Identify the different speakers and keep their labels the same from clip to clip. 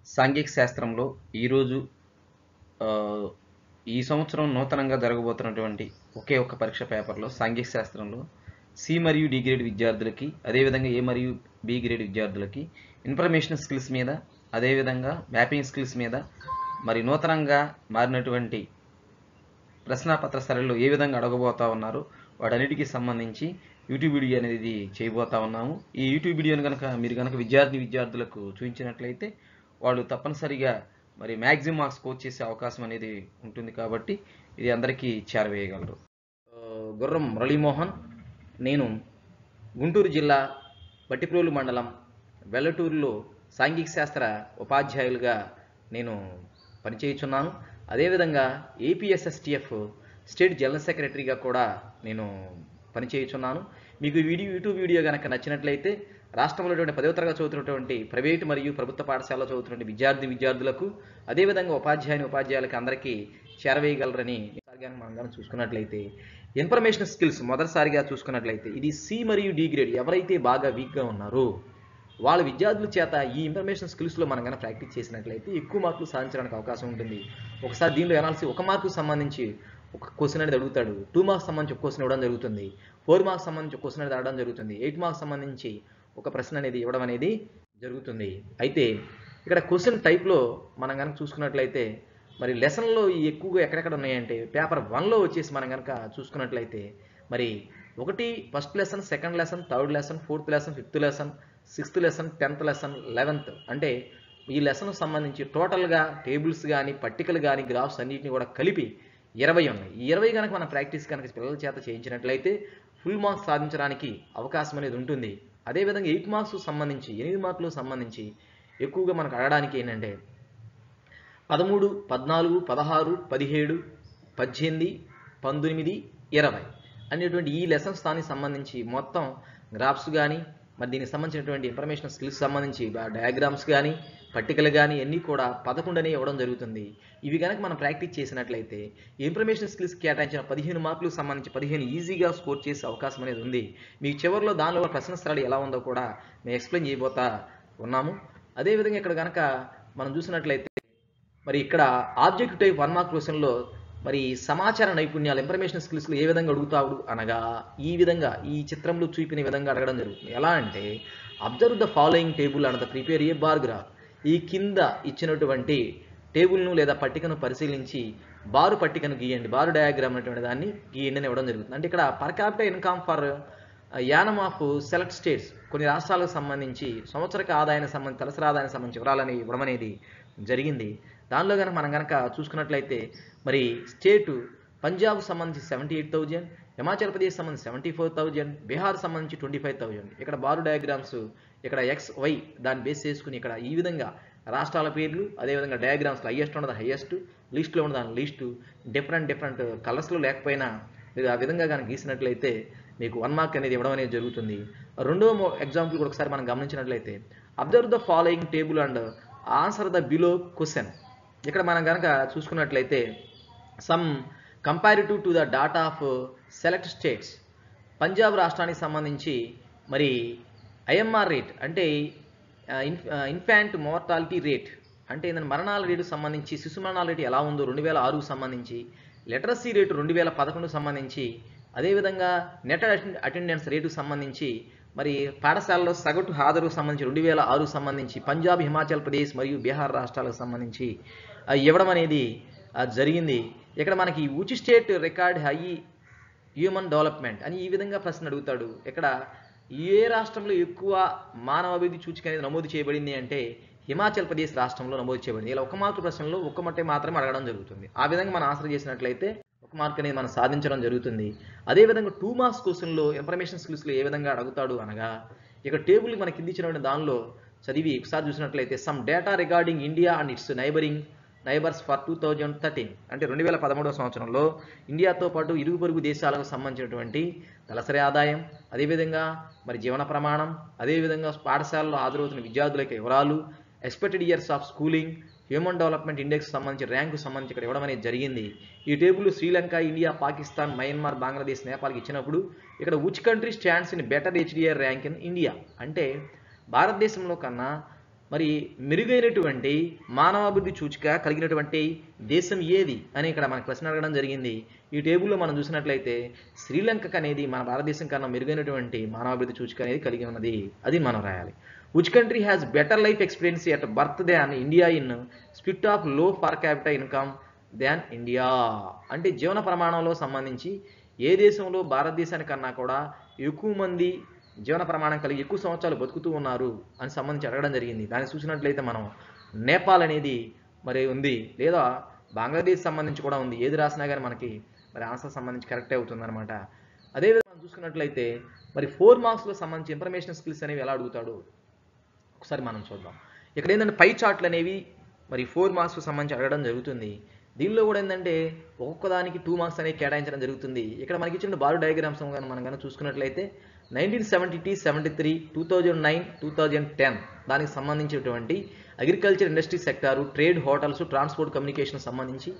Speaker 1: సాంఘిక శాస్త్రంలో ఈరోజు ఈ సంవత్సరం నూతనంగా జరగబోతున్నటువంటి ఒకే ఒక్క పరీక్ష పేపర్లో సాంఘిక శాస్త్రంలో సి మరియు డి గ్రేడ్ విద్యార్థులకి, అదేవిధంగా ఏ మరియు బి గ్రేడ్ విద్యార్థులకి ఇన్ఫర్మేషన్ స్కిల్స్ మీద, అదేవిధంగా మ్యాపింగ్ స్కిల్స్ మీద మరి నూతనంగా మారినటువంటి ప్రశ్నాపత్ర సరళిలో ఏ విధంగా అడగబోతా ఉన్నారు వాటన్నిటికీ సంబంధించి యూట్యూబ్ వీడియో అనేది చేయబోతా ఉన్నాము. ఈ యూట్యూబ్ వీడియోని మీరు కనుక విద్యార్థులకు చూపించినట్లయితే వాళ్ళు తప్పనిసరిగా మరి మ్యాక్సిమం మార్క్స్ స్కోర్ చేసే అవకాశం అనేది ఉంటుంది కాబట్టి ఇది అందరికీ చేరవేయగలరు. గుర్రం మురళీమోహన్, నేను గుంటూరు జిల్లా బట్టిప్రోలు మండలం వెల్లటూరులో సాంఘిక శాస్త్ర ఉపాధ్యాయులుగా నేను పనిచేయుచున్నాను. అదేవిధంగా APSSTF స్టేట్ జనరల్ సెక్రటరీగా కూడా నేను పనిచేయుచున్నాను. మీకు యూట్యూబ్ వీడియో కనుక నచ్చినట్లయితే రాష్ట్రంలో 10వ తరగతి చదువుతున్నటువంటి ప్రైవేటు మరియు ప్రభుత్వ పాఠశాలలో చదువుతున్నటువంటి విద్యార్థులకు, అదేవిధంగా ఉపాధ్యాయులకు అందరికీ చేరవేయగలరని మనం కానీ చూసుకున్నట్లయితే, ఇన్ఫర్మేషన్ స్కిల్స్ మొదటిసారిగా చూసుకున్నట్లయితే ఇది సి మరియు డి గ్రేడ్ ఎవరైతే బాగా వీక్గా ఉన్నారో వాళ్ళ విద్యార్థుల చేత ఈ ఇన్ఫర్మేషన్ స్కిల్స్లో మనం కనుక ప్రాక్టీస్ చేసినట్లయితే ఎక్కువ మార్కులు సాధించడానికి అవకాశం ఉంటుంది. ఒకసారి దీనిలో ఎనాలిసిస్ 1 మార్కుకు సంబంధించి ఒక క్వశ్చన్ అనేది అడుగుతాడు, 2 మార్క్స్ సంబంధించి ఒక క్వశ్చన్ ఇవ్వడం జరుగుతుంది, 4 మార్క్స్ సంబంధించి ఒక క్వశ్చన్ అనేది అడగడం జరుగుతుంది, 8 మార్క్స్ సంబంధించి ఒక ప్రశ్న అనేది ఇవ్వడం అనేది జరుగుతుంది. అయితే ఇక్కడ క్వశ్చన్ టైప్లో మనం కనుక చూసుకున్నట్లయితే మరి లెసన్లో ఎక్కువగా ఎక్కడెక్కడ ఉన్నాయంటే పేపర్ 1లో వచ్చేసి మనం కనుక చూసుకున్నట్లయితే మరి first lesson, second lesson, third lesson, fourth lesson, fifth lesson, sixth lesson, 10th lesson, 11th అంటే ఈ లెసన్కు సంబంధించి టోటల్గా టేబుల్స్ కానీ పట్టికలు కానీ గ్రాఫ్స్ అన్నింటినీ కూడా కలిపి 20 ఉన్నాయి. ఈ 20 కనుక మన ప్రాక్టీస్ కనుక పిల్లల చేత చేయించినట్లయితే ఫుల్ మార్క్స్ సాధించడానికి అవకాశం అనేది ఉంటుంది. అదేవిధంగా 8 మార్క్స్ సంబంధించి 8 మార్కులకు సంబంధించి ఎక్కువగా మనకు అడగడానికి ఏంటంటే 13, 14, 16, 17, 18, 19, 20 అనేటువంటి ఈ లెసన్స్ దానికి సంబంధించి మొత్తం గ్రాఫ్స్ కానీ మరి దీనికి సంబంధించినటువంటి ఇన్ఫర్మేషన్ స్కిల్స్ సంబంధించి డయాగ్రామ్స్ కానీ పట్టికలు కానీ అన్నీ కూడా 11 అనేవి ఇవ్వడం జరుగుతుంది. ఇవి కనుక మనం ప్రాక్టీస్ చేసినట్లయితే ఇన్ఫర్మేషన్ స్కిల్స్ కేటాయించిన 15 మార్కులకు సంబంధించి 15 ఈజీగా స్కోర్ చేసే అవకాశం అనేది ఉంది. మీకు చివరిలో దానిలో ప్రశ్న సరళి ఎలా ఉందో కూడా మేము ఎక్స్ప్లెయిన్ చేయబోతా ఉన్నాము. అదేవిధంగా ఇక్కడ కనుక మనం చూసినట్లయితే మరి ఇక్కడ ఆబ్జెక్టివ్ టైప్ 1 మార్క్ క్వశ్చన్లో మరి సమాచార నైపుణ్యాలు ఇన్ఫర్మేషన్ స్కిల్స్లో ఏ విధంగా అడుగుతాడు అనగా ఈ విధంగా ఈ చిత్రంలో చూపిన విధంగా అడగడం జరుగుతుంది. ఎలా అంటే observe the following table and the prepare a bar graph. ఈ కింద ఇచ్చినటువంటి టేబుల్ను లేదా పట్టికను పరిశీలించి బారు పట్టికను గీయండి, బారు డయాగ్రామ్ అనేటువంటి దాన్ని గీయండి అని ఇవ్వడం జరుగుతుంది. అంటే ఇక్కడ per capital income for annum of select states కొన్ని రాష్ట్రాలకు సంబంధించి సంవత్సరక ఆదాయానికి సంబంధించి తలసరి ఆదాయానికి సంబంధించి వివరాలని ఇవ్వడం అనేది జరిగింది. దానిలో కనుక మనం కనుక చూసుకున్నట్లయితే మరి స్టేటు పంజాబ్కు సంబంధించి 78,000, హిమాచల్ ప్రదేశ్ సంబంధించి 74,000, బీహార్ సంబంధించి 25,000. ఇక్కడ బారు డయాగ్రామ్స్ ఇక్కడ XY దాన్ని బేస్ చేసుకుని ఇక్కడ ఈ విధంగా రాష్ట్రాల పేర్లు, అదేవిధంగా డయాగ్రామ్స్లో హైయెస్ట్ ఉన్నది హైయెస్ట్, లిస్ట్లో ఉన్నదాని లిస్టు, డిఫరెంట్ కలర్స్లో లేకపోయినా మీరు ఆ విధంగా కనుక గీసినట్లయితే మీకు 1 మార్క్ అనేది ఇవ్వడం అనేది జరుగుతుంది. రెండవ ఎగ్జాంపుల్ కూడా ఒకసారి మనం గమనించినట్లయితే observe the following table and answer the below question. ఇక్కడ మనం కనుక చూసుకున్నట్లయితే some comparative to the data of select states. Punjab రాష్ట్రానికి సంబంధించి మరి IMR రేట్ అంటే ఇన్ఫాంట్ మోర్టాలిటీ రేట్ అంటే ఏదైనా మరణాల రేటు సంబంధించి శిశు మరణాల రేటు ఎలా ఉందో 2006కు సంబంధించి, లిటరసీ రేటు 2011కు సంబంధించి, అదేవిధంగా నెట్ అటెండెన్స్ రేటుకు సంబంధించి మరి పాఠశాలలో సగటు హాజరుకు సంబంధించి 2006కు సంబంధించి పంజాబ్, హిమాచల్ ప్రదేశ్ మరియు బీహార్ రాష్ట్రాలకు సంబంధించి ఇవ్వడం అనేది జరిగింది. ఇక్కడ మనకి which state record high human development అని ఈ విధంగా ప్రశ్న అడుగుతాడు. ఇక్కడ ఏ రాష్ట్రంలో ఎక్కువ మానవ అభివృద్ధి సూచిక అనేది నమోదు చేయబడింది అంటే హిమాచల్ ప్రదేశ్ రాష్ట్రంలో నమోదు చేయబడింది. ఇలా 1 మార్కు ప్రశ్నలో 1 మట్టే మాత్రమే అడగడం జరుగుతుంది. ఆ విధంగా మనం ఆన్సర్ చేసినట్లయితే 1 మార్క్ అనేది మనం సాధించడం జరుగుతుంది. అదేవిధంగా 2 మార్క్స్ క్వశ్చన్లో ఇన్ఫర్మేషన్ స్కిల్స్లో ఏ విధంగా అడుగుతాడు అనగా ఇక్కడ టేబుల్ మనకి కింద ఇచ్చినటువంటి దానిలో చదివి ఒకసారి చూసినట్లయితే some data regarding India and its neighbours for 2013 అంటే 2013వ సంవత్సరంలో ఇండియాతో పాటు ఇరుగు పొరుగు దేశాలకు సంబంధించినటువంటి తలసరి ఆదాయం, అదేవిధంగా మరి జీవన ప్రమాణం, అదేవిధంగా పాఠశాలలో హాజరవుతున్న విద్యార్థుల యొక్క వివరాలు, expected years of schooling, human development index సంబంధించి ర్యాంకు సంబంధించి ఇక్కడ ఇవ్వడం అనేది జరిగింది. ఈ table Sri Lanka, India, Pakistan, Myanmar, Bangladesh, నేపాల్కి ఇచ్చినప్పుడు ఇక్కడ which country stands in better HDR rank in India అంటే భారతదేశంలో కన్నా మరి మెరుగైనటువంటి మానవాభివృద్ధి సూచిక కలిగినటువంటి దేశం ఏది అని ఇక్కడ మనకు ప్రశ్న అడగడం జరిగింది. ఈ టేబుల్లో మనం చూసినట్లయితే శ్రీలంక అనేది మన భారతదేశం కన్నా మెరుగైనటువంటి మానవాభివృద్ధి సూచిక అనేది కలిగి ఉన్నది. అది మనం రాయాలి. Which country has better life experience at birth than India in spite of low per capital income than India? అంటే జీవన ప్రమాణంలో సంబంధించి ఏ దేశంలో భారతదేశానికన్నా కూడా ఎక్కువ మంది జీవన ప్రమాణం కలిగి ఎక్కువ సంవత్సరాలు బతుకుతూ ఉన్నారు అని సంబంధించి అడగడం జరిగింది. దాన్ని చూసినట్లయితే మనం నేపాల్ అనేది మరి ఉంది, లేదా బంగ్లాదేశ్ సంబంధించి కూడా ఉంది. ఏది రాసినా కానీ మనకి మరి ఆన్సర్ సంబంధించి కరెక్టే అవుతుంది అనమాట. అదేవిధంగా మనం చూసుకున్నట్లయితే మరి 4 మార్క్స్లో సంబంధించి ఇన్ఫర్మేషన్ స్కిల్స్ అనేవి ఎలా అడుగుతాడు ఒకసారి మనం చూద్దాం. ఇక్కడ ఏంటంటే పై చార్ట్లు అనేవి మరి 4 మార్క్స్కి సంబంధించి అడగడం జరుగుతుంది. దీనిలో కూడా ఏంటంటే ఒక్కొక్కదానికి 2 మార్క్స్ అనేవి కేటాయించడం జరుగుతుంది. ఇక్కడ మనకి ఇచ్చిన బారు డయాగ్రామ్స్ మనం కనుక చూసుకున్నట్లయితే 1970, 73, 2009, 2010 దానికి సంబంధించినటువంటి agriculture industry sector, trade, hotels, transport, communication సంబంధించి,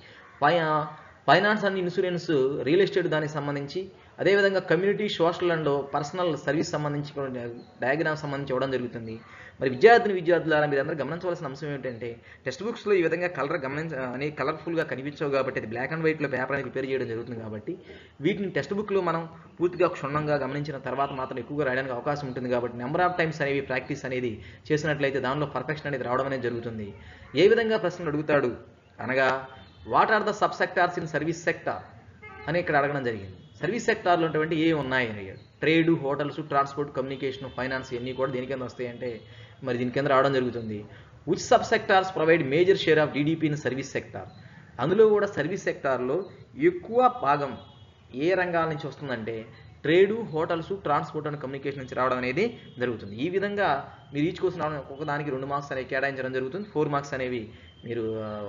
Speaker 1: finance and insurance, real estate దానికి సంబంధించి, అదేవిధంగా community, social and personal service సంబంధించి డయాగ్రామ్ సంబంధించి ఇవ్వడం జరుగుతుంది. మరి విద్యార్థులారా మీరందరూ గమనించవలసిన అంశం ఏంటంటే టెక్స్ట్ బుక్స్లో ఈ విధంగా కలర్ఫుల్గా కనిపించవు కాబట్టి అది బ్లాక్ అండ్ వైట్లో పేపర్ అనేది ప్రిపేర్ చేయడం జరుగుతుంది. కాబట్టి వీటిని టెక్స్ట్ బుక్లో మనం పూర్తిగా క్షుణ్ణంగా గమనించిన తర్వాత మాత్రం ఎక్కువగా రాయడానికి అవకాశం ఉంటుంది. కాబట్టి నెంబర్ ఆఫ్ టైమ్స్ అనేవి ప్రాక్టీస్ అనేది చేసినట్లయితే దానిలో పర్ఫెక్షన్ అనేది రావడం అనేది జరుగుతుంది. ఏ విధంగా ప్రశ్నలు అడుగుతాడు అనగా what are the sub sectors in service sector అని ఇక్కడ అడగడం జరిగింది. సర్వీస్ సెక్టార్లో ఉన్నటువంటి ఏ ఉన్నాయి అని అడిగాడు. Trade, hotels, transport, communication, finance ఇవన్నీ కూడా దేని కింద వస్తాయంటే మరి దీని కింద రావడం జరుగుతుంది. Which sub sectors provide major share of GDP in service sector? అందులో కూడా సర్వీస్ సెక్టార్లో ఎక్కువ భాగం ఏ రంగాల నుంచి వస్తుందంటే trade, hotels, transport and communication నుంచి రావడం అనేది జరుగుతుంది. ఈ విధంగా మీరు ఈచ్ కోసం ఒక్కొక్కదానికి 2 మార్క్స్ అనేవి కేటాయించడం జరుగుతుంది. 4 మార్క్స్ అనేవి మీరు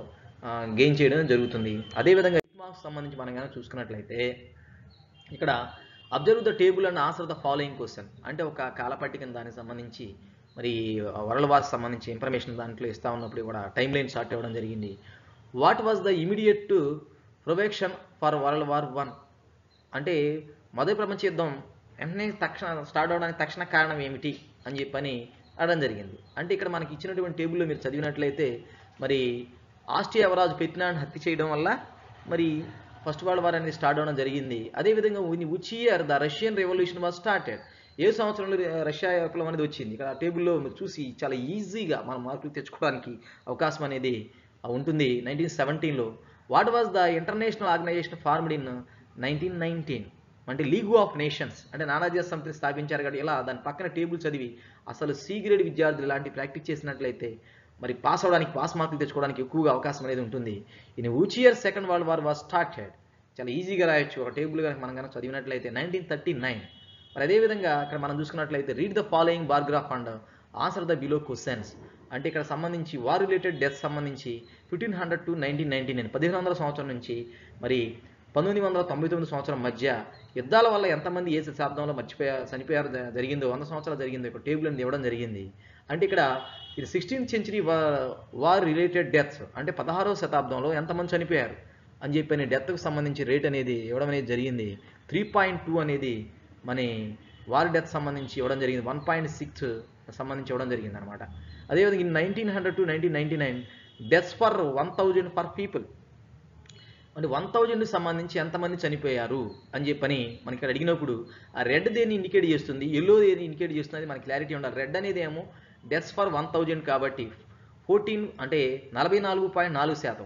Speaker 1: గెయిన్ చేయడం జరుగుతుంది. అదేవిధంగా 8 మార్క్స్ సంబంధించి మనం కనుక చూసుకున్నట్లయితే ఇక్కడ observe the table and answer the following question అంటే ఒక కాలపట్టికను దానికి సంబంధించి మరి వరల్డ్ వార్ సంబంధించి ఇన్ఫర్మేషన్ దాంట్లో ఇస్తా ఉన్నప్పుడు కూడా టైమ్ లైన్ చార్ట్ ఇవ్వడం జరిగింది. What was the immediate provocation for world war 1 అంటే మొదటి ప్రపంచ యుద్ధం వెంటనే స్టార్ట్ అవడానికి తక్షణ కారణం ఏమిటి అని చెప్పని అడగడం జరిగింది. అంటే ఇక్కడ మనకి ఇచ్చినటువంటి టేబుల్లో మీరు చదివినట్లయితే మరి ఆస్ట్రియా యువరాజు ఫెర్డినాండ్ హత్య చేయడం వల్ల మరి ఫస్ట్ వరల్డ్ వార్ అనేది స్టార్ట్ అవడం జరిగింది. అదేవిధంగా which year the Russian revolution was started? ఏ సంవత్సరంలో రష్యా విప్లవం అనేది వచ్చింది? ఇక్కడ టేబుల్లో మీరు చూసి చాలా ఈజీగా మనం మార్కులు తెచ్చుకోవడానికి అవకాశం అనేది ఉంటుంది. 1917లో. What was the international organisation formed in 1919 అంటే లీగ్ ఆఫ్ నేషన్స్ అంటే నానాజాతి సమితిని స్థాపించారు. కాబట్టి ఇలా దాని పక్కన టేబుల్ చదివి అసలు సి గ్రేడ్ విద్యార్థులు ఇలాంటి ప్రాక్టీస్ చేసినట్లయితే మరి పాస్ మార్కులు తెచ్చుకోవడానికి ఎక్కువగా అవకాశం అనేది ఉంటుంది. In which year second world war was started? చాలా ఈజీగా రాయొచ్చు ఒక టేబుల్ కనుక మనం కనుక చదివినట్లయితే 1939. మరి అదేవిధంగా ఇక్కడ మనం చూసుకున్నట్లయితే read the following bar graph and answer the below questions అంటే ఇక్కడ సంబంధించి వార్ రిలేటెడ్ డెత్ సంబంధించి 1500 to 1999 1500 సంవత్సరం నుంచి మరి 1999 సంవత్సరం మధ్య యుద్ధాల వల్ల ఎంతమంది ఏ శతాబ్దంలో చనిపోయారు జరిగిందో 100 సంవత్సరాలు జరిగిందో ఒక టేబుల్ అనేది ఇవ్వడం జరిగింది. అంటే ఇక్కడ ఇది 16th century war related deaths అంటే 16వ శతాబ్దంలో ఎంతమంది చనిపోయారు అని చెప్పి డెత్కు సంబంధించి రేట్ అనేది ఇవ్వడం అనేది జరిగింది. 3.2 అనేది మన వార్ డెత్ సంబంధించి ఇవ్వడం జరిగింది. 1.6 సంబంధించి ఇవ్వడం జరిగింది అనమాట. అదేవిధంగా 1900 to 1999 deaths for 1000 for people అంటే 1000 సంబంధించి ఎంతమంది చనిపోయారు అని చెప్పని మనకి ఇక్కడ అడిగినప్పుడు ఆ రెడ్ దేన్ని ఇండికేట్ చేస్తుంది, ఎల్లో దేన్ని ఇండికేట్ చేస్తుంది అది మనకి క్లారిటీ ఉండాలి. రెడ్ అనేది ఏమో డెత్స్ ఫర్ 1000 కాబట్టి 14 అంటే 44.4%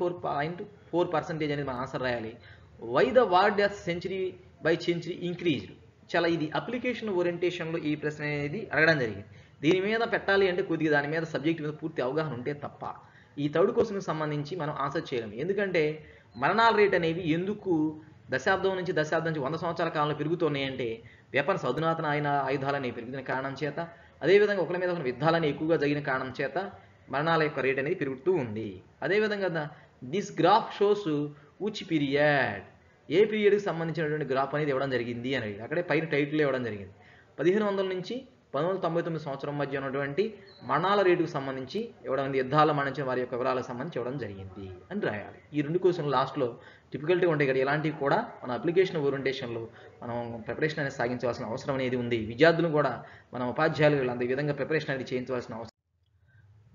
Speaker 1: 44.4% అనేది మన ఆన్సర్ రాయాలి. Why the war death century by century increased? చాలా ఇది అప్లికేషన్ ఓరియంటేషన్లో ఈ ప్రశ్న అనేది అడగడం జరిగింది. దీని మీద పెట్టాలి అంటే కొద్దిగా దాని మీద సబ్జెక్ట్ మీద పూర్తి అవగాహన ఉంటే తప్ప ఈ థర్డ్ క్వశ్చన్కి సంబంధించి మనం ఆన్సర్ చేయలేము. ఎందుకంటే మరణాల రేట్ అనేవి ఎందుకు దశాబ్దం నుంచి 100 సంవత్సరాల కాలంలో పెరుగుతున్నాయంటే వెపన్స్ అధునాతన ఆయుధాలని పెరుగుతున్న కారణం చేత, అదేవిధంగా ఒకరి మీద ఒకరి యుద్ధాలని ఎక్కువగా జరిగిన కారణం చేత మరణాల యొక్క రేట్ అనేది పెరుగుతూ ఉంది. అదేవిధంగా this graph shows which period ఏ పీరియడ్కి సంబంధించినటువంటి గ్రాఫ్ అనేది ఇవ్వడం జరిగింది అని అక్కడే పైన టైటిల్ ఇవ్వడం జరిగింది. 1500 నుంచి 1999 సంవత్సరం మధ్య ఉన్నటువంటి మరణాల రేటుకు సంబంధించి ఇవ్వడం, యుద్ధాల మరణించిన వారి యొక్క వివరాలకు సంబంధించి ఇవ్వడం జరిగింది అని రాయాలి. ఈ 2 క్వశ్చన్లు లాస్ట్లో డిఫికల్టీ ఉంటాయి కదా, ఇలాంటివి కూడా మన అప్లికేషన్ ఓరియంటేషన్లో మనం ప్రిపరేషన్ అనేది సాగించవలసిన అవసరం అనేది ఉంది. విద్యార్థులు కూడా మన ఉపాధ్యాయులు వీళ్ళంత ఈ విధంగా ప్రిపరేషన్ అనేది చేయించవలసిన అవసరం.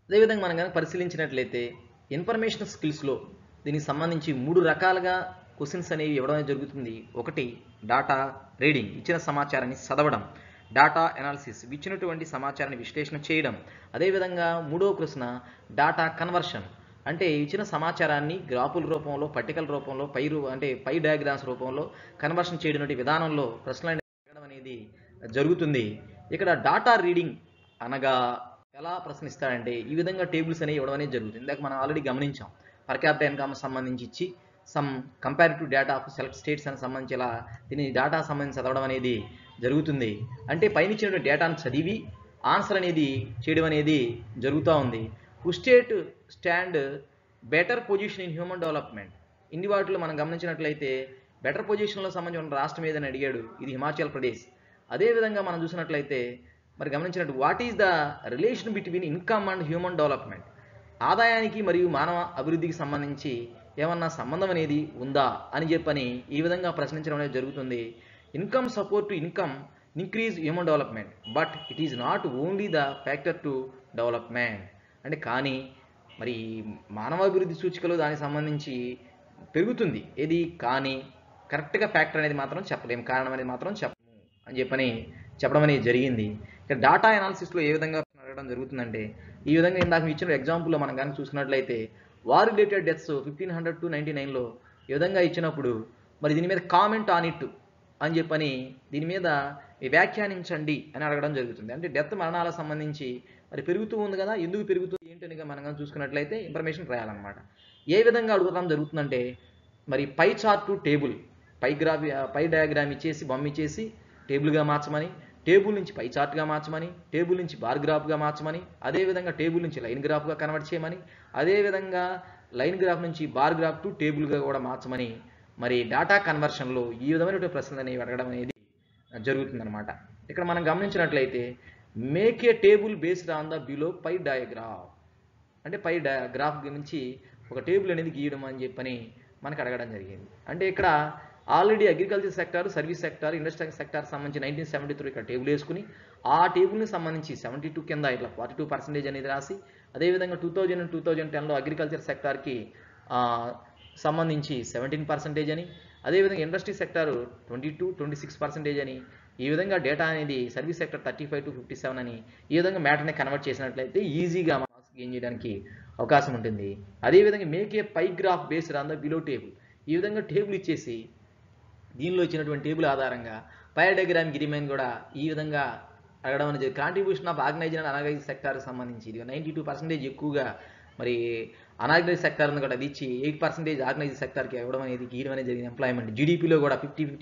Speaker 1: అదేవిధంగా మనం కనుక పరిశీలించినట్లయితే ఇన్ఫర్మేషన్ స్కిల్స్లో దీనికి సంబంధించి 3 రకాలుగా క్వశ్చన్స్ అనేవి ఇవ్వడం జరుగుతుంది. ఒకటి డాటా రీడింగ్, ఇచ్చిన సమాచారాన్ని చదవడం. డాటా అనాలిసిస్, ఇచ్చినటువంటి సమాచారాన్ని విశ్లేషణ చేయడం. అదేవిధంగా మూడవ ప్రశ్న డాటా కన్వర్షన్, అంటే ఇచ్చిన సమాచారాన్ని గ్రాఫుల రూపంలో, పట్టికల రూపంలో, పై డయాగ్రామ్స్ రూపంలో కన్వర్షన్ చేయడం విధానంలో ప్రశ్నలు అడగడం అనేది జరుగుతుంది. ఇక్కడ డాటా రీడింగ్ అనగా ఎలా ప్రశ్నిస్తాడంటే ఈ విధంగా టేబుల్స్ అనేవి ఇవ్వడం అనేది జరుగుతుంది. ఇందాక మనం ఆల్రెడీ గమనించాం. పర్ క్యాపిటల్ ఇన్కమ్ సంబంధించి ఇచ్చి some comparative data of select states అని సంబంధించి ఇలా దీని డేటా సంబంధించి చదవడం అనేది జరుగుతుంది. అంటే పైన ఇచ్చినటువంటి డేటాను చదివి ఆన్సర్ అనేది చేయడం అనేది జరుగుతూ ఉంది. Who state stand better position in human development, ఇన్ని వాటిలో మనం గమనించినట్లయితే బెటర్ పొజిషన్లో సంబంధించిన రాష్ట్రం ఏదని అడిగాడు, ఇది హిమాచల్ ప్రదేశ్. అదేవిధంగా మనం చూసినట్లయితే మరి గమనించినట్టు what is the relation between income and human development, ఆదాయానికి మరియు మానవ అభివృద్ధికి సంబంధించి ఏమన్నా సంబంధం అనేది ఉందా అని చెప్పని ఈ విధంగా ప్రశ్నించడం అనేది జరుగుతుంది. Income support to income increase human development but it is not only the factor to development, అంటే కానీ మరి మానవాభివృద్ధి సూచికలు దానికి సంబంధించి పెరుగుతుంది ఏది, కానీ కరెక్ట్గా ఫ్యాక్టర్ అనేది మాత్రం చెప్పలేము, కారణం అనేది మాత్రం చెప్పము అని చెప్పడం అనేది జరిగింది. ఇక్కడ డాటా అనాలిసిస్లో ఏ విధంగా అడగడం జరుగుతుందంటే ఈ విధంగా ఇందాక ఇచ్చిన ఎగ్జాంపుల్లో మనం కానీ చూసుకున్నట్లయితే వార్ రిలేటెడ్ డెత్స్ 1500 to 99లో ఈ విధంగా ఇచ్చినప్పుడు మరి దీని మీద కామెంట్ ఆన్ ఇట్ అని చెప్పని దీని మీద వ్యాఖ్యానించండి అని అడగడం జరుగుతుంది. అంటే డెత్ మరణాలకు సంబంధించి మరి పెరుగుతూ ఉంది కదా, ఎందుకు పెరుగుతుంది ఏంటని మనం కానీ చూసుకున్నట్లయితే ఇన్ఫర్మేషన్ రాయాలన్నమాట. ఏ విధంగా అడగడం జరుగుతుందంటే మరి pie chart table, pie diagram ఇచ్చేసి బొమ్మ ఇచ్చేసి టేబుల్గా మార్చమని, టేబుల్ నుంచి పై చార్ట్గా మార్చమని, టేబుల్ నుంచి బార్ గ్రాఫ్గా మార్చమని, అదేవిధంగా టేబుల్ నుంచి లైన్ గ్రాఫ్గా కన్వర్ట్ చేయమని, అదేవిధంగా లైన్ గ్రాఫ్ నుంచి బార్ గ్రాఫ్ టు టేబుల్గా కూడా మార్చమని మరి డేటా కన్వర్షన్లో ఈ విధమైనటువంటి ప్రశ్నలు అనేవి అడగడం అనేది జరుగుతుందన్నమాట. ఇక్కడ మనం గమనించినట్లయితే make a table based on the below pie diagram, అంటే పై గ్రాఫ్ నుంచి ఒక టేబుల్ అనేది గీయడం అని చెప్పని మనకు అడగడం జరిగింది. అంటే ఇక్కడ already agriculture sector, service sector, industrial sector సంబంధించి 1973 ఇక్కడ టేబుల్ వేసుకుని ఆ టేబుల్ని సంబంధించి 72 కింద ఇట్లా 42% అనేది రాసి, అదేవిధంగా 2000 and 2010లో అగ్రికల్చర్ సెక్టార్కి సంబంధించి 17% అని, అదేవిధంగా ఇండస్ట్రీ సెక్టార్ 22-26% అని, ఈ విధంగా డేటా అనేది సర్వీస్ సెక్టర్ 35 to 57 అని ఈ విధంగా మ్యాటర్ని కన్వర్ట్ చేసినట్లయితే ఈజీగా మార్క్స్ గెయిన్ చేయడానికి అవకాశం ఉంటుంది. అదేవిధంగా make a pie graph based on the below table, ఈ విధంగా టేబుల్ ఇచ్చేసి దీనిలో ఇచ్చినటువంటి టేబుల్ ఆధారంగా పై డయాగ్రామ్ గిరిమైన్ కూడా ఈ విధంగా అడగడం అనేది contribution of organised and unorganised సెక్టార్కి సంబంధించి ఇది 92% ఎక్కువగా మరి అనార్గనైజ్డ్ సెక్టార్ ఉంది కూడా అది ఇచ్చి 8% ఆర్గనైజ్డ్ సెక్టార్కి ఇవ్వడం అనేది గీయడం అనేది జరిగింది. ఎంప్లాయ్మెంట్ జీడిపిలో కూడా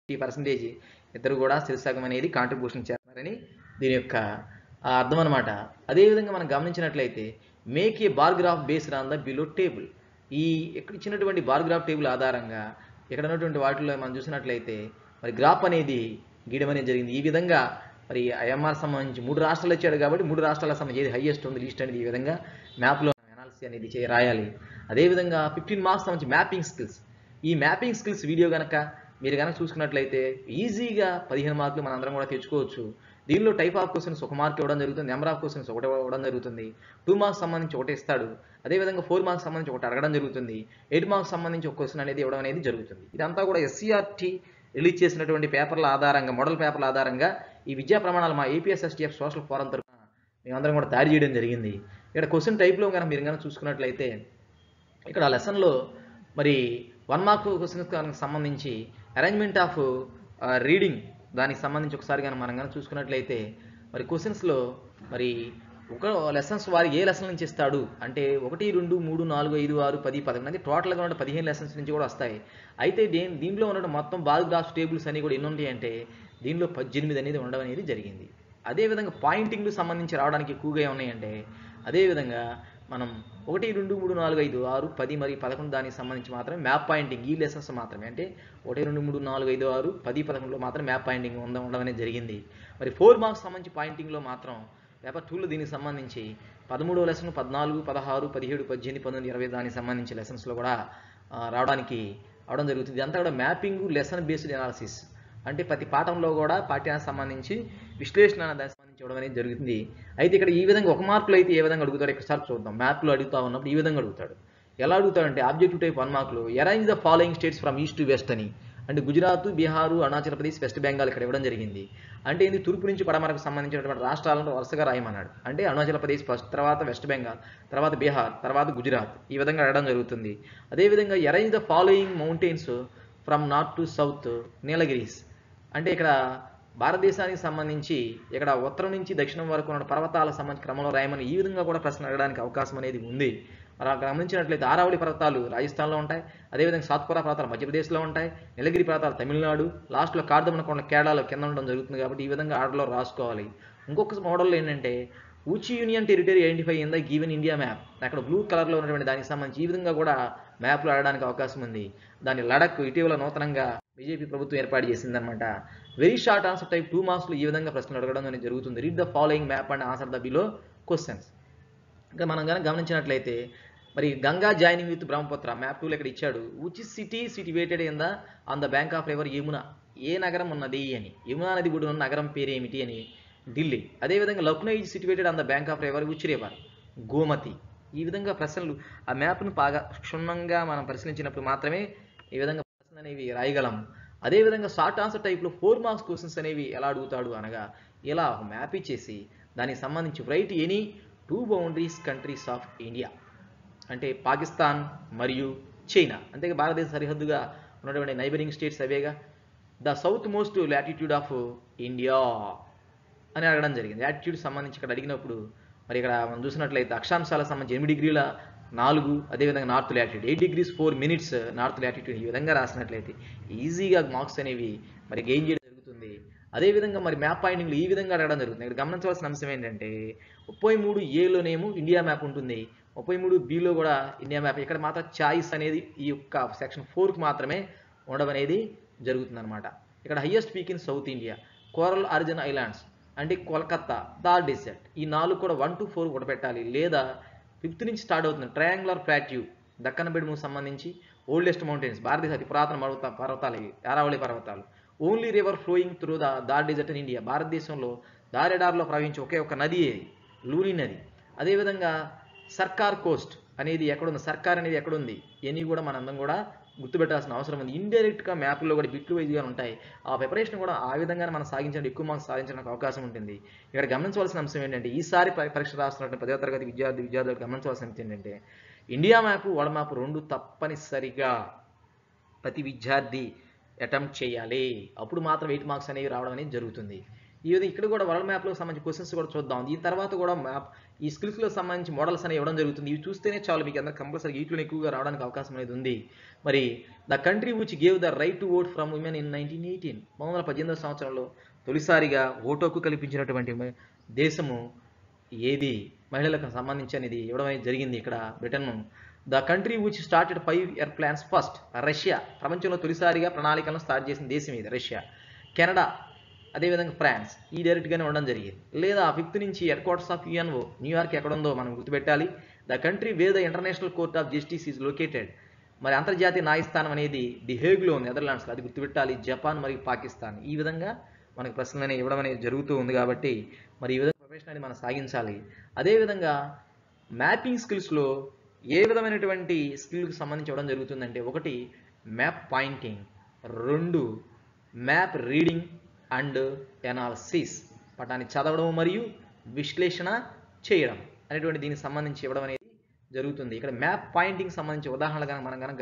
Speaker 1: 50% ఇద్దరు కూడా శీర్షకం అనేది కాంట్రిబ్యూషన్ చేస్తున్నారని దీని యొక్క అర్థం అనమాట. అదేవిధంగా మనం గమనించినట్లయితే make a bar graph based on the below table, ఈ ఇక్కడ ఇచ్చినటువంటి బార్ గ్రాఫ్ టేబుల్ ఆధారంగా ఇక్కడ ఉన్నటువంటి వాటిలో మనం చూసినట్లయితే మరి గ్రాఫ్ అనేది గీయడం అనేది జరిగింది. ఈ విధంగా మరి ఐఎంఆర్ సంబంధించి 3 రాష్ట్రాలు ఇచ్చాడు కాబట్టి 3 రాష్ట్రాలకు సంబంధించి ఏది హైయెస్ట్ ఉంది లీస్ట్ అనేది ఈ విధంగా మ్యాప్లో అనాలిసిస్ అనేది రాయాలి. అదేవిధంగా 15 మార్క్స్ సంబంధించి మ్యాపింగ్ స్కిల్స్, ఈ మ్యాపింగ్ స్కిల్స్ వీడియో కనుక మీరు కనుక చూసుకున్నట్లయితే ఈజీగా 15 మార్కులు మనం అందరం కూడా తెచ్చుకోవచ్చు. దీనిలో టైప్ ఆఫ్ క్వశ్చన్స్ 1 మార్క్ ఇవ్వడం జరుగుతుంది, నెంబర్ ఆఫ్ క్వశ్చన్స్ 1 ఇవ్వడం జరుగుతుంది, 2 మార్క్స్ సంబంధించి 1 ఇస్తాడు, అదేవిధంగా 4 మార్క్స్ సంబంధించి 1 అడగడం జరుగుతుంది, 8 మార్క్స్ సంబంధించి 1 క్వశ్చన్ అనేది ఇవ్వడం అనేది జరుగుతుంది. ఇదంతా కూడా ఎస్సీఆర్టీ రిలీజ్ చేసినటువంటి పేపర్ల ఆధారంగా, మోడల్ పేపర్ల ఆధారంగా ఈ విద్యా ప్రమాణాలు మా APSSTF సోషల్ ఫోరం తరఫున మేమందరం కూడా తయారు చేయడం జరిగింది. ఇక్కడ క్వశ్చన్ టైప్లో కనుక మీరు కనుక చూసుకున్నట్లయితే ఇక్కడ లెసన్లో మరి 1 మార్క్ క్వశ్చన్స్ సంబంధించి అరేంజ్మెంట్ ఆఫ్ రీడింగ్ దానికి సంబంధించి ఒకసారి కానీ మనం కానీ చూసుకున్నట్లయితే మరి క్వశ్చన్స్లో మరి ఒక లెసన్స్ వారి ఏ లెసన్ నుంచి ఇస్తాడు అంటే 1, 2, 3, 4, 5, 6, 10, 11 అంటే టోటల్గా ఉన్న 15 లెసన్స్ నుంచి కూడా వస్తాయి. అయితే దీంట్లో ఉన్న మొత్తం బార్ గ్రాఫ్ టేబుల్స్ అన్ని కూడా ఎన్ని ఉంటాయి అంటే దీనిలో 18 అనేది ఉండడం అనేది జరిగింది. అదేవిధంగా పాయింటింగ్లు సంబంధించి రావడానికి ఎక్కువగా ఉన్నాయంటే అదేవిధంగా మనం 1, 2, 3, 4, 5, 6, 10 మరియు 11 దానికి సంబంధించి మాత్రమే మ్యాప్ పాయింటింగ్ ఈ లెసన్స్ మాత్రమే అంటే 1, 2, 3, 4, 5, 6, 10, 11లో మాత్రం మ్యాప్ పాయింటింగ్ ఉండడం అనేది జరిగింది. మరి 4 మార్క్స్ సంబంధించి పాయింటింగ్లో మాత్రం పేపర్ 2లో దీనికి సంబంధించి 13వ లెసన్ 14, 16, 17, 18, 19, 20 దానికి సంబంధించి లెసన్స్లో కూడా రావడం జరుగుతుంది. ఇదంతా కూడా మ్యాపింగ్ లెసన్ బేస్డ్ అనాలిసిస్ అంటే ప్రతి పాఠంలో కూడా పాఠ్యానికి సంబంధించి విశ్లేషణ అనే దానికి సంబంధించి ఇవ్వడం అనేది జరుగుతుంది. అయితే ఇక్కడ ఈ విధంగా ఒక మార్కులు అయితే ఏ విధంగా అడుగుతాడు ఒకసారి చూద్దాం. మ్యాప్లో అడుగుతా ఉన్నప్పుడు ఈ విధంగా అడుగుతాడు. ఎలా అడుగుతాడంటే ఆబ్జెక్టివ్ టైప్ 1 మార్కులు arrange the following states from east to west అని, అంటే గుజరాత్, బీహారు, అరుణాచల్ ప్రదేశ్, వెస్ట్ బెంగాల్ ఇక్కడ ఇవ్వడం జరిగింది. అంటే ఇది తూర్పు నుంచి పడమరకు సంబంధించినటువంటి రాష్ట్రాలను వరుసగా రాయమన్నాడు. అంటే అరుణాచల్ ప్రదేశ్ ఫస్ట్, తర్వాత వెస్ట్ బెంగాల్, తర్వాత బీహార్, తర్వాత గుజరాత్ ఈ విధంగా అడగడం జరుగుతుంది. అదేవిధంగా arrange the following mountains from north to south Nilgiris, అంటే ఇక్కడ భారతదేశానికి సంబంధించి ఇక్కడ ఉత్తరం నుంచి దక్షిణం వరకు ఉన్న పర్వతాల సంబంధించి క్రమంలో రాయమని ఈ విధంగా కూడా ప్రశ్న అడగడానికి అవకాశం అనేది ఉంది. మనం గమనించినట్లయితే ఆరావళి పర్వతాలు రాజస్థాన్లో ఉంటాయి, అదేవిధంగా సాత్పురా పర్వతాలు మధ్యప్రదేశ్లో ఉంటాయి, నీలగిరి పర్వతాలు తమిళనాడు, లాస్ట్లో కార్దమన కొండ కేరళలో కింద ఉండడం జరుగుతుంది. కాబట్టి ఈ విధంగా ఆర్డర్లో రాసుకోవాలి. ఇంకొక మోడల్ ఏంటంటే which union territory identify in the given India map, అక్కడ బ్లూ కలర్లో ఉన్నటువంటి దానికి సంబంధించి ఈ విధంగా కూడా మ్యాప్లో ఆడడానికి అవకాశం ఉంది. దాని లడక్ ఇటీవల నూతనంగా బీజేపీ ప్రభుత్వం ఏర్పాటు చేసిందనమాట. వెరీ షార్ట్ ఆన్సర్ టైప్ 2 మార్క్స్లో ఈ విధంగా ప్రశ్నలు అడగడం అనేది జరుగుతుంది. Read the following map and answer the below questions. ఇంకా మనం కనుక గమనించినట్లయితే మరి Ganga joining with Brahmaputra map 2లో ఇక్కడ ఇచ్చాడు. Which city situated in the on the bank of river Yamuna, ఏ నగరం ఉన్నది అని, యమునా నది గుడి ఉన్న నగరం పేరు ఏమిటి అని, ఢిల్లీ. అదేవిధంగా Lucknow is situated on the bank of river which river, Gomti. ఈ విధంగా ప్రశ్నలు ఆ మ్యాప్ను బాగా క్షుణ్ణంగా మనం పరిశీలించినప్పుడు మాత్రమే ఈ విధంగా ప్రశ్నలు అనేవి రాయగలం. అదేవిధంగా షార్ట్ ఆన్సర్ టైప్లో 4 మార్క్స్ క్వశ్చన్స్ అనేవి ఎలా అడుగుతాడు అనగా ఇలా ఒక మ్యాప్ ఇచ్చేసి దానికి సంబంధించి write any 2 boundaries countries of India, అంటే పాకిస్తాన్ మరియు చైనా, అంటే భారతదేశ సరిహద్దుగా ఉన్నటువంటి నైబరింగ్ స్టేట్స్ అవేగా. The south most latitude of India అని అడగడం జరిగింది. లాటిట్యూడ్ సంబంధించి ఇక్కడ అడిగినప్పుడు మరి ఇక్కడ మనం చూసినట్లయితే అక్షాంశాలకు సంబంధించి 8 డిగ్రీల 4, అదేవిధంగా north latitude 8 degrees 4 minutes north latitude ఈ విధంగా రాసినట్లయితే ఈజీగా మార్క్స్ అనేవి మరి గెయిన్ చేయడం జరుగుతుంది. అదేవిధంగా మరి మ్యాప్ పాయింటింగ్లు ఈ విధంగా అడగడం జరుగుతుంది. ఇక్కడ గమనించవలసిన అంశం ఏంటంటే 33Aలోనేమో ఇండియా మ్యాప్ ఉంటుంది, 33Bలో కూడా ఇండియా మ్యాప్. ఇక్కడ మాత్రం చాయిస్ అనేది ఈ యొక్క సెక్షన్ 4కి మాత్రమే ఉండడం అనేది జరుగుతుంది అనమాట. ఇక్కడ highest peak in south India, coral origin islands, అంటే కోల్కత్తా, థార్ డెజర్ట్, ఈ 4 కూడా 1 to 4 కూడా పెట్టాలి. లేదా 5th నుంచి స్టార్ట్ అవుతుంది ట్రయాంగులర్ ప్లాట్యూ, దక్కన్ బెడ్ముకు సంబంధించి ఓల్డెస్ట్ మౌంటైన్స్, భారతదేశ అతి పురాతన పర్వతాలు ఇవి అరావళి పర్వతాలు. Only river flowing through the Thar desert in India, భారతదేశంలో దారెడార్లో ప్రవహించే ఒకే ఒక నది లూని నది. అదేవిధంగా సర్కార్ కోస్ట్ అనేది ఎక్కడుంది, సర్కార్ అనేది ఎక్కడుంది, ఇవన్నీ కూడా మనందరం కూడా గుర్తుపెట్టాల్సిన అవసరం ఉంది. ఇండైరెక్ట్గా మ్యాప్లో కూడా బిట్లు వైజ్గా ఉంటాయి. ఆ ప్రిపరేషన్ కూడా ఆ విధంగానే మనం సాగించడానికి ఎక్కువ మార్క్స్ సాధించడానికి అవకాశం ఉంటుంది. ఇక్కడ గమనించవలసిన అంశం ఏంటంటే ఈసారి పరీక్ష రాస్తున్నటువంటి 10వ తరగతి విద్యార్థులకు గమనించవలసిన అంశం ఏంటంటే ఇండియా మ్యాప్ వరల్డ్ మ్యాప్ 2 తప్పనిసరిగా ప్రతి విద్యార్థి అటెంప్ట్ చేయాలి. అప్పుడు మాత్రం 8 మార్క్స్ అనేవి రావడం అనేది జరుగుతుంది. ఈ విధంగా ఇక్కడ కూడా వరల్డ్ మ్యాప్లో సంబంధించి క్వశ్చన్స్ కూడా చూద్దాం. దీని తర్వాత కూడా మ్యాప్ ఈ స్కిల్స్లో సంబంధించి మోడల్స్ అనేవి ఇవ్వడం జరుగుతుంది. ఇవి చూస్తేనే చాలు మీకు అందరూ కంపల్సరీ వీటిలో ఎక్కువగా రావడానికి అవకాశం అనేది ఉంది. మరి the country which gave the right to vote from women in 1918, 1918వ సంవత్సరంలో తొలిసారిగా ఓటు హక్కు కల్పించినటువంటి దేశము ఏది, మహిళలకు సంబంధించి అనేది ఇవ్వడం అనేది జరిగింది ఇక్కడ Britain. The country which started 5-year plans first, Russia. ప్రపంచంలో తొలిసారిగా ప్రణాళికలను స్టార్ట్ చేసిన దేశం ఇది రష్యా. కెనడా, అదేవిధంగా ఫ్రాన్స్ ఈ డైరెక్ట్గానే ఉండడం జరిగింది. లేదా 5th నుంచి head quarters of UNO New York ఎక్కడ ఉందో మనం గుర్తుపెట్టాలి. The country where the international court of justice is located, మరి అంతర్జాతీయ న్యాయస్థానం అనేది ది హేగ్లో ఉంది నెదర్లాండ్స్లో, అది గుర్తుపెట్టాలి. జపాన్ మరియు పాకిస్తాన్ ఈ విధంగా మనకు ప్రశ్నలు అనేవి ఇవ్వడం అనేది జరుగుతూ ఉంది. కాబట్టి మరి ఈ విధంగా ప్రిపరేషన్ అనేది మనం సాగించాలి. అదేవిధంగా మ్యాపింగ్ స్కిల్స్లో ఏ విధమైనటువంటి స్కిల్కి సంబంధించి ఇవ్వడం జరుగుతుందంటే 1 map pointing, 2 map reading and analysis, పటాన్ని చదవడం మరియు విశ్లేషణ చేయడం అనేటువంటి దీనికి సంబంధించి ఇవ్వడం అనేది జరుగుతుంది. ఇక్కడ మ్యాప్ పాయింటింగ్ సంబంధించి ఉదాహరణలుగా మనం కనుక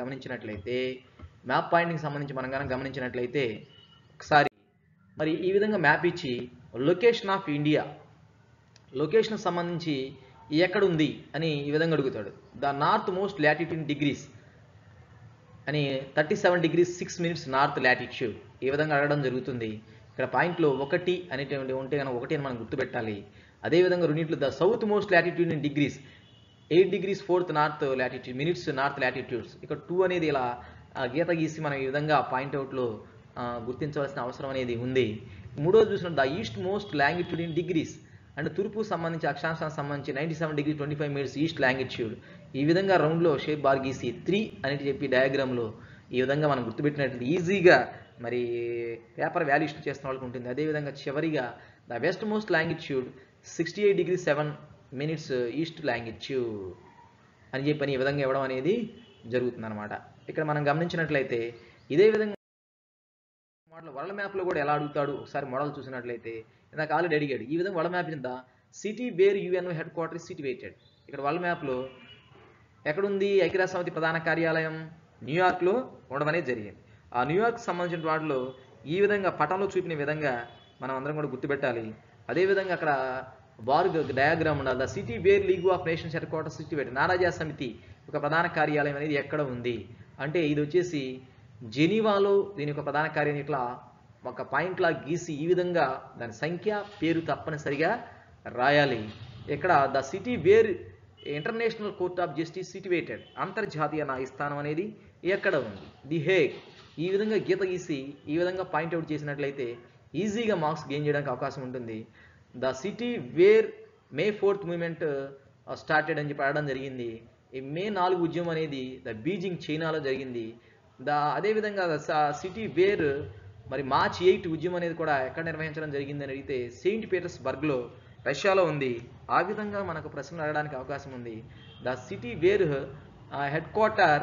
Speaker 1: గమనించినట్లయితే ఒకసారి మరి ఈ విధంగా మ్యాప్ ఇచ్చి లొకేషన్ ఆఫ్ ఇండియా, లొకేషన్ సంబంధించి ఎక్కడుంది అని ఈ విధంగా అడుగుతాడు. The north most latitude degrees అని 37 degrees 6 minutes నార్త్ లాటిట్యూడ్ ఈ విధంగా అడగడం జరుగుతుంది. ఇక్కడ పాయింట్లో 1 అనేటువంటి ఉంటే కనుక 1 అని మనం గుర్తుపెట్టాలి. అదేవిధంగా రెండింటిలో the south most latitude in degrees 8 degrees 4th north latitude minutes north latitudes, ఇక్కడ 2 అనేది ఇలా గీత గీసి మనం ఈ విధంగా పాయింట్అవుట్లో గుర్తించవలసిన అవసరం అనేది ఉంది. మూడోది చూసినట్టు the east most longitude in degrees, అంటే తూర్పు సంబంధించి అక్షాంశానికి సంబంధించి 97 degrees 25 minutes ఈస్ట్ లాంగిట్యూడ్. ఈ విధంగా రౌండ్లో షేప్ బార్ గీసి 3 అని చెప్పి డయాగ్రామ్లో ఈ విధంగా మనం గుర్తుపెట్టినట్టు ఈజీగా మరి పేపర్ వాల్యుయేషన్ చేస్తున్న వాళ్ళకి ఉంటుంది. అదేవిధంగా చివరిగా
Speaker 2: the west most longitude 68 degrees 7 minutes east longitude అని చెప్పని ఈ విధంగా ఇవ్వడం అనేది జరుగుతుంది అనమాట. ఇక్కడ మనం గమనించినట్లయితే ఇదే విధంగా మోడల్ వరల్డ్ మ్యాప్లో కూడా ఎలా అడుగుతాడు ఒకసారి మోడల్ చూసినట్లయితే ఇందాక ఆల్రెడీ అడిగాడు. ఈ విధంగా వరల్డ్ మ్యాప్ కింద city where UNO head quarter situated. ఇక్కడ వరల్డ్ మ్యాప్లో ఎక్కడుంది ఐక్యరాజ్య సమితి ప్రధాన కార్యాలయం? న్యూయార్క్లో ఉండడం అనేది జరిగింది. ఆ న్యూయార్క్ సంబంధించిన వాటిలో ఈ విధంగా పటంలో చూపిన విధంగా మనం అందరం కూడా గుర్తుపెట్టాలి. అదేవిధంగా అక్కడ బార్ డయాగ్రామ్ ఉండాలి. The city where league of nations head quarter situated. నారాజా సమితి ఒక ప్రధాన కార్యాలయం అనేది ఎక్కడ ఉంది అంటే ఇది వచ్చేసి జెనీవాలో దీని యొక్క ప్రధాన కార్యాలయం ఇట్లా ఒక పాయింట్లా గీసి ఈ విధంగా దాని సంఖ్య పేరు తప్పనిసరిగా రాయాలి. ఇక్కడ the city where international court of justice situated. అంతర్జాతీయ న్యాయస్థానం అనేది ఎక్కడ ఉంది? The Hague. ఈ విధంగా గీత గీసి ఈ విధంగా పాయింట్అవుట్ చేసినట్లయితే ఈజీగా మార్క్స్ గెయిన్ చేయడానికి అవకాశం ఉంటుంది. The city where May 4th movement started అని చెప్పి అడగడం జరిగింది. ఈ మే 4 ఉద్యమం అనేది ద బీజింగ్ చైనాలో జరిగింది. అదేవిధంగా సిటీ వేర్ మరి మార్చ్ 8 ఉద్యమం అనేది కూడా ఎక్కడ నిర్వహించడం జరిగిందని అడిగితే సెయింట్ పీటర్స్బర్గ్లో రష్యాలో ఉంది. ఆ విధంగా మనకు ప్రశ్నలు అడగడానికి అవకాశం ఉంది. The city where head quarter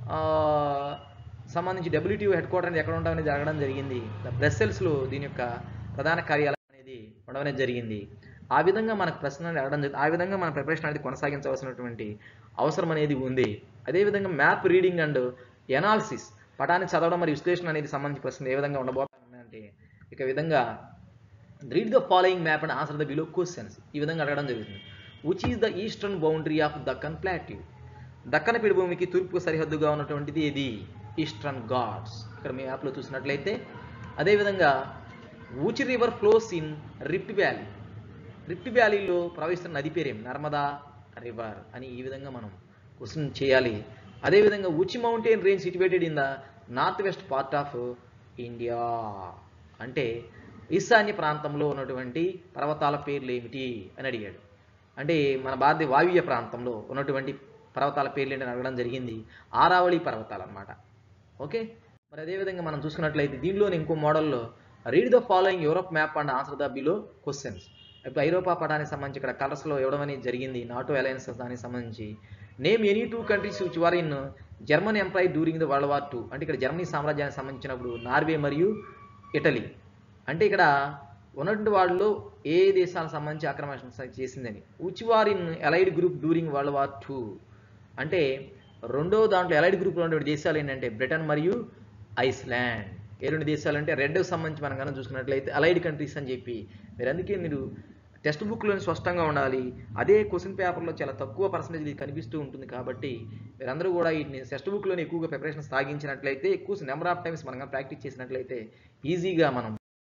Speaker 2: సంబంధించి డబ్ల్యూటీఓ హెడ్ క్వార్టర్ అనేది ఎక్కడ ఉండడం అనేది జరగడం జరిగింది. ద బ్రస్సెల్స్లో దీని యొక్క ప్రధాన కార్యాలయం అనేది ఉండడం అనేది జరిగింది. ఆ విధంగా మనకు ప్రశ్నలు అడగడం జరిగింది. ఆ విధంగా మన ప్రిపరేషన్ అనేది కొనసాగించవలసినటువంటి అవసరం అనేది ఉంది. అదేవిధంగా మ్యాప్ రీడింగ్ అండ్ ఎనాలిసిస్ పటాన్ని చదవడం మరియు విశ్లేషణ అనేది సంబంధించి ప్రశ్నలు ఏ విధంగా ఉండబోతున్నాయంటే ఇక విధంగా read the following map and answer the below questions ఈ విధంగా అడగడం జరుగుతుంది. Which is the eastern boundary of Deccan plateau. Deccan పీఠభూమికి తూర్పు సరిహద్దుగా ఉన్నటువంటిది ఏది? Eastern Ghats. ఇక్కడ మీ యాప్లో చూసినట్లయితే అదేవిధంగా which river flows in rift valley. Rift వ్యాలీలో ప్రవహిస్తున్న నది పేరేం? నర్మదా రివర్ అని ఈ విధంగా మనం క్వశ్చన్ చేయాలి. అదేవిధంగా which mountain range situated in the north west part of India అంటే ఈశాన్య ప్రాంతంలో ఉన్నటువంటి పర్వతాల పేర్లు ఏమిటి అని అడిగాడు. అంటే మన భారతీయ వాయువ్య ప్రాంతంలో ఉన్నటువంటి పర్వతాల పేర్లు ఏంటని అడగడం జరిగింది. ఆరావళి పర్వతాలు అన్నమాట. ఓకే, మరి అదేవిధంగా మనం చూసుకున్నట్లయితే దీనిలోని ఇంకో మోడల్లో read the following Europe map and answer the below questions. ఇప్పుడు ఐరోపా పటానికి సంబంధించి ఇక్కడ కలర్స్లో ఇవ్వడం అనేది జరిగింది. నాటో అలయన్సెస్ దానికి సంబంధించి name any 2 countries which were in German empire during the world war 2 అంటే ఇక్కడ జర్మనీ సామ్రాజ్యానికి సంబంధించినప్పుడు నార్వే మరియు ఇటలీ. అంటే ఇక్కడ ఉన్నటువంటి వాళ్ళలో ఏ దేశాలకు సంబంధించి ఆక్రమణ చేసిందని. Which were in allied group during world war 2 అంటే రెండో దాంట్లో అలైడ్ గ్రూప్లో ఉన్నటువంటి దేశాలు ఏంటంటే బ్రిటన్ మరియు ఐస్లాండ్. ఏ రెండు దేశాలు అంటే రెడ్కి సంబంధించి మనం కనుక చూసుకున్నట్లయితే అలైడ్ కంట్రీస్ అని చెప్పి మీరు అందుకే మీరు టెక్స్ట్ బుక్లోని స్పష్టంగా ఉండాలి. అదే క్వశ్చన్ పేపర్లో చాలా తక్కువ పర్సెంటేజ్ కనిపిస్తూ ఉంటుంది కాబట్టి మీరందరూ కూడా వీటిని టెక్స్ట్ బుక్లోని ఎక్కువగా ప్రిపరేషన్ సాగించినట్లయితే ఎక్కువ నెంబర్ ఆఫ్ టైమ్స్ మనం ప్రాక్టీస్ చేసినట్లయితే ఈజీగా మనం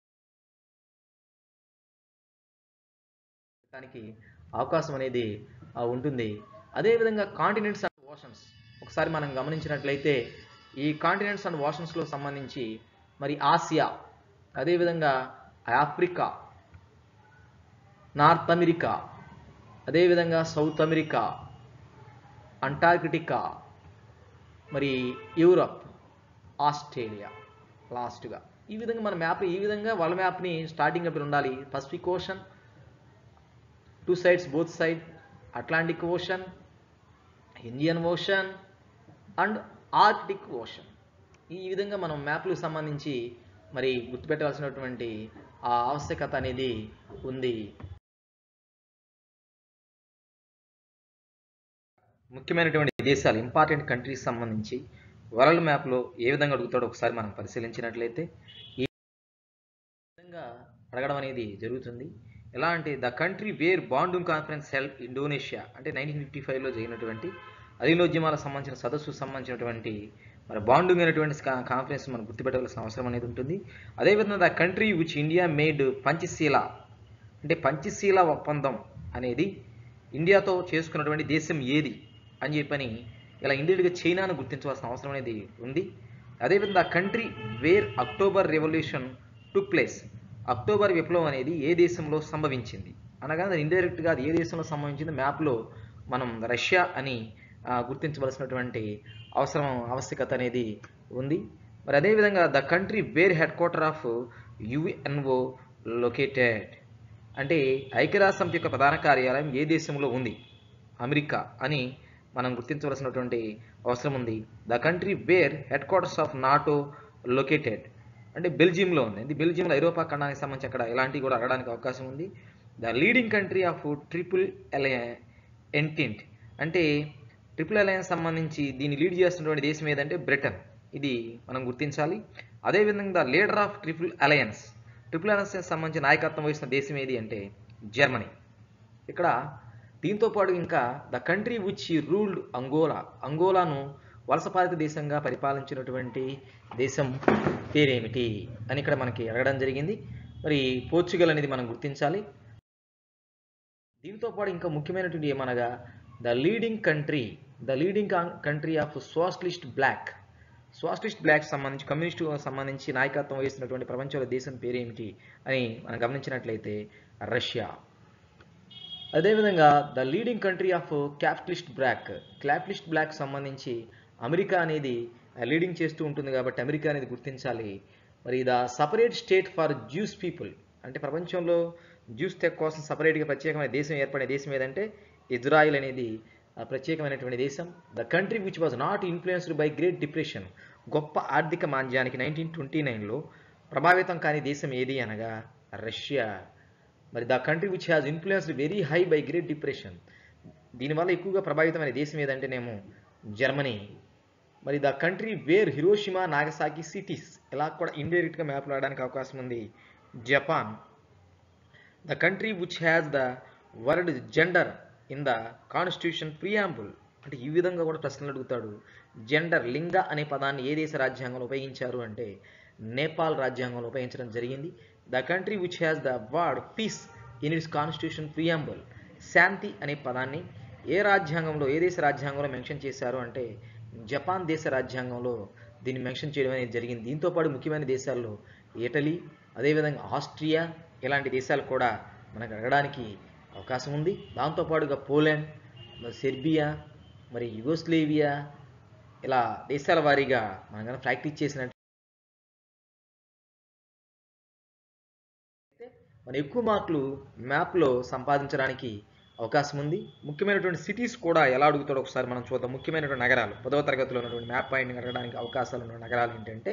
Speaker 2: దానికి అవకాశం అనేది ఉంటుంది. అదేవిధంగా కాంటినెంట్స్ అండ్ ఓషన్స్ ఒకసారి మనం గమనించినట్లయితే ఈ కాంటినెంట్స్ అండ్ ఓషన్స్లో సంబంధించి మరి ఆసియా, అదేవిధంగా ఆఫ్రికా, నార్త్ అమెరికా, అదేవిధంగా సౌత్ అమెరికా, అంటార్కిటికా, మరి యూరప్, ఆస్ట్రేలియా లాస్ట్గా. ఈ విధంగా మన మ్యాప్ ఈ విధంగా వాళ్ళ మ్యాప్ని స్టార్టింగ్ అప్పుడు ఉండాలి. Pacific Ocean 2 sides both side, Atlantic Ocean, Indian Ocean and Arctic Ocean. ఈ విధంగా మనం మ్యాప్లకు సంబంధించి మరి గుర్తుపెట్టవలసినటువంటి ఆ ఆవశ్యకత అనేది ఉంది. ముఖ్యమైనటువంటి దేశాలు ఇంపార్టెంట్ కంట్రీస్ సంబంధించి వరల్డ్ మ్యాప్లో ఏ విధంగా అడుగుతాడో ఒకసారి మనం పరిశీలించినట్లయితే ఈ విధంగా అడగడం అనేది జరుగుతుంది. ఎలా అంటే the country where Bandung conference held Indonesia అంటే 1955లో జరిగినటువంటి అధిలోద్యమాలకు సంబంధించిన సదస్సుకు సంబంధించినటువంటి మరి బాండుంగ్ అనేటువంటి కాన్ఫరెన్స్ మనం గుర్తుపెట్టవలసిన అవసరం అనేది ఉంటుంది. అదేవిధంగా the country which India made Panchsheel అంటే పంచశీల ఒప్పందం అనేది ఇండియాతో చేసుకున్నటువంటి దేశం ఏది అని చెప్పని ఇలా ఇండియట్గా చైనాను గుర్తించవలసిన అవసరం అనేది ఉంది. అదేవిధంగా the country where October revolution took place October విప్లవం అనేది ఏ దేశంలో సంభవించింది అనగా ఇండైరెక్ట్గా అది ఏ దేశంలో సంభవించింది మ్యాప్లో మనం రష్యా అని గుర్తించవలసినటువంటి ఆవశ్యకత అనేది ఉంది. మరి అదేవిధంగా the country where head quarter of UNO located అంటే ఐక్యరాజ్యసమితి యొక్క ప్రధాన కార్యాలయం ఏ దేశంలో ఉంది? అమెరికా అని మనం గుర్తించవలసినటువంటి అవసరం ఉంది. The country where head quarters of NATO located అంటే బెల్జియంలో ఉంది. ఇది బెల్జియంలో ఐరోపా ఖండానికి సంబంధించి అక్కడ ఇలాంటివి కూడా అడగడానికి అవకాశం ఉంది. The leading country of triple entente అంటే ట్రిపుల్ అలయన్స్ సంబంధించి దీన్ని లీడ్ చేస్తున్నటువంటి దేశం ఏదంటే బ్రిటన్. ఇది మనం గుర్తించాలి. అదేవిధంగా the leader of triple alliance సంబంధించి నాయకత్వం వహిస్తున్న దేశం ఏది అంటే జర్మనీ. ఇక్కడ దీంతో పాటు ఇంకా ద కంట్రీ విచ్ రూల్డ్ అంగోలాను వలసపాదిత దేశంగా పరిపాలించినటువంటి దేశం పేరేమిటి అని ఇక్కడ మనకి అడగడం జరిగింది. మరి పోర్చుగల్ అనేది మనం గుర్తించాలి. దీంతో పాటు ఇంకా ముఖ్యమైనటువంటి ఏమనగా the leading country of socialist bloc సంబంధించి కమ్యూనిస్టు సంబంధించి నాయకత్వం వహిస్తున్నటువంటి ప్రపంచంలో దేశం పేరేమిటి అని మనం గమనించినట్లయితే రష్యా. అదేవిధంగా the leading country of capitalist bloc సంబంధించి అమెరికా అనేది లీడింగ్ చేస్తూ ఉంటుంది కాబట్టి అమెరికా అనేది గుర్తించాలి. మరి the separate state for Jews people అంటే ప్రపంచంలో జ్యూస్ తెగ కోసం సపరేట్గా ప్రత్యేకమైన దేశం ఏర్పడే దేశం ఏదంటే ఇజ్రాయిల్ అనేది ప్రత్యేకమైనటువంటి దేశం. The country which was not influenced by great depression గొప్ప ఆర్థిక మాంద్యానికి 1929లో ప్రభావితం కాని దేశం ఏది అనగా రష్యా. మరి the country which has influenced very high by great depression దీనివల్ల ఎక్కువగా ప్రభావితమైన దేశం ఏదంటేనేమో జర్మనీ. మరి the country where Hiroshima Nagasaki cities ఇలా కూడా ఇండైరెక్ట్గా మ్యాప్లో ఆడడానికి అవకాశం ఉంది Japan. The country which has the word gender in the constitution preamble అంటే ఈ విధంగా కూడా ప్రశ్నలు అడుగుతాడు. జెండర్ లింగ అనే పదాన్ని ఏ దేశ రాజ్యాంగంలో ఉపయోగించారు అంటే నేపాల్ రాజ్యాంగంలో ఉపయోగించడం జరిగింది. The country which has the word peace in its constitution preamble శాంతి అనే పదాన్ని ఏ దేశ రాజ్యాంగంలో మెన్షన్ చేశారు అంటే జపాన్ దేశ రాజ్యాంగంలో దీన్ని మెన్షన్ చేయడం అనేది జరిగింది. దీంతో పాటు ముఖ్యమైన దేశాల్లో ఇటలీ అదేవిధంగా ఆస్ట్రియా ఇలాంటి దేశాలు కూడా మనకు అడగడానికి అవకాశం ఉంది. దాంతోపాటుగా పోలాండ్, సెర్బియా, మరి యుగోస్లేవియా ఇలా దేశాల వారీగా మనం కనుక ప్రాక్టీస్ చేసినట్టు మన ఎక్కువ మార్కులు మ్యాప్లో సంపాదించడానికి అవకాశం ఉంది. ముఖ్యమైనటువంటి సిటీస్ కూడా ఎలా అడుగుతాడో ఒకసారి మనం చూద్దాం. ముఖ్యమైనటువంటి నగరాలు 10వ తరగతిలో ఉన్నటువంటి మ్యాప్ పాయింట్ అడగడానికి అవకాశాలు ఉన్న నగరాలు ఏంటంటే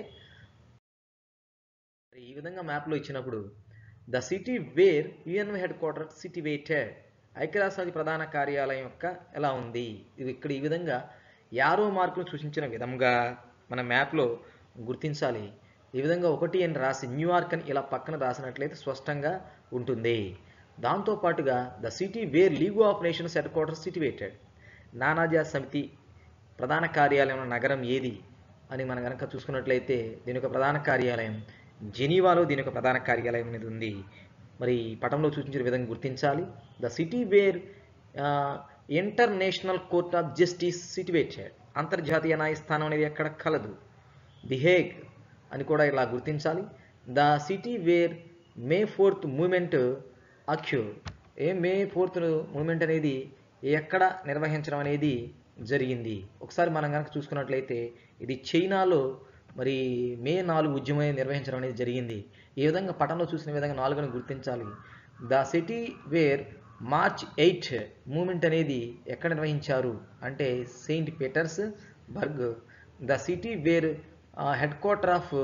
Speaker 2: ఈ విధంగా మ్యాప్లో ఇచ్చినప్పుడు the city where UN head quarter situated ఐక్యరాజ్యసమితి ప్రధాన కార్యాలయం యొక్క ఎలా ఉంది ఇది ఇక్కడ ఈ విధంగా యారో మార్కును సూచించిన విధంగా మన మ్యాప్లో గుర్తించాలి. ఈ విధంగా 1 అని రాసి న్యూయార్క్ అని ఇలా పక్కన రాసినట్లయితే స్పష్టంగా ఉంటుంది. దాంతోపాటుగా the city where league of nations head quarter situated నానాజాతి సమితి ప్రధాన కార్యాలయం ఉన్న నగరం ఏది అని మనం కనుక చూసుకున్నట్లయితే దీని యొక్క ప్రధాన కార్యాలయం జెనీవాలో దీని యొక్క ప్రధాన కార్యాలయం అనేది ఉంది. మరి పటంలో సూచించిన విధంగా గుర్తించాలి. The city where international court of justice situated అంతర్జాతీయ న్యాయస్థానం అనేది ఎక్కడ కలదు ది హేగ్ అని కూడా ఇలా గుర్తించాలి. The city where May 4th movement occur May 4th movement అనేది ఎక్కడ నిర్వహించడం అనేది జరిగింది. ఒకసారి మనం కనుక చూసుకున్నట్లయితే ఇది చైనాలో మరి మే 4 ఉద్యమం నిర్వహించడం అనేది జరిగింది. ఈ విధంగా పటంలో చూసిన విధంగా 4ని గుర్తించాలి. The city where March 8 movement అనేది ఎక్కడ నిర్వహించారు అంటే Saint Petersburg. The city where head quarter of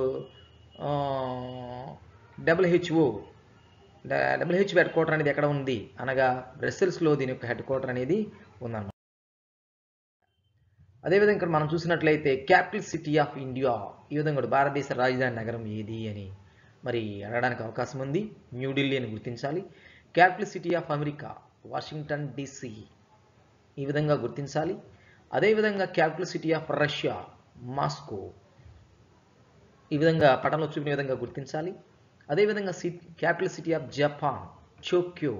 Speaker 2: WHO head quarter అనేది ఎక్కడ ఉంది అనగా బ్రస్సెల్స్లో దీని యొక్క హెడ్ క్వార్టర్ అనేది ఉందన్నమాట. అదేవిధంగా ఇక్కడ మనం చూసినట్లయితే క్యాపిటల్ సిటీ ఆఫ్ ఇండియా ఈ విధంగా భారతదేశ రాజధాని నగరం ఏది అని మరి అడగడానికి అవకాశం ఉంది. న్యూఢిల్లీ అని గుర్తించాలి. Capital city of America Washington DC ఈ విధంగా గుర్తించాలి. అదేవిధంగా capital city of Russia Moscow ఈ విధంగా పటంలో చూపిన విధంగా గుర్తించాలి. అదేవిధంగా capital city of Japan Tokyo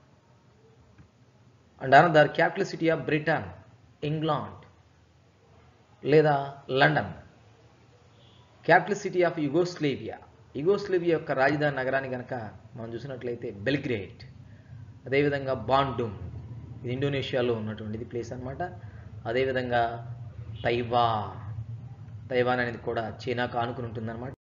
Speaker 2: and another capital city of Britain England లేదా London. Capital city of Yugoslavia యొక్క రాజధాని నగరాన్ని కనుక మనం చూసినట్లయితే బెల్గ్రేడ్. అదేవిధంగా బాండుమ్ ఇది ఇండోనేషియాలో ఉన్నటువంటిది ప్లేస్ అనమాట. అదేవిధంగా తైవాన్ అనేది కూడా చైనాకు ఆనుకుని ఉంటుందన్నమాట.